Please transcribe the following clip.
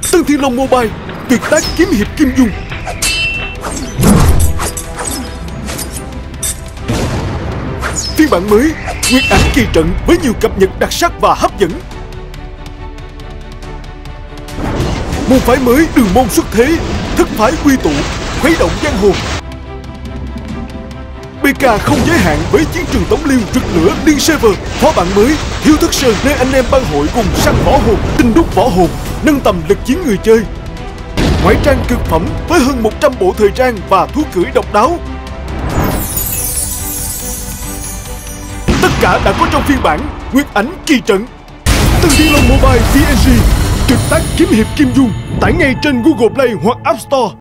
Tân Thiên Long Mobile, tuyệt tác kiếm hiệp Kim Dung. Phiên bản mới, Nguyệt Ảnh Kỳ Trận với nhiều cập nhật đặc sắc và hấp dẫn. Môn phái mới Đường Môn xuất thế, thất phái quy tụ, khuấy động giang hồ. BK không giới hạn với chiến trường tống liêu rực lửa liên server. Phó bản mới Hiếu Thức Sơn, nơi anh em bang hội cùng săn võ hồn, tinh đúc võ hồn, nâng tầm lực chiến người chơi. Ngoại trang cực phẩm với hơn 100 bộ thời trang và thú cưỡi độc đáo. Tất cả đã có trong phiên bản Nguyệt Ảnh Kỳ Trận. Tân Thiên Long Mobile TNG, trực tác kiếm hiệp Kim Dung, tải ngay trên Google Play hoặc App Store.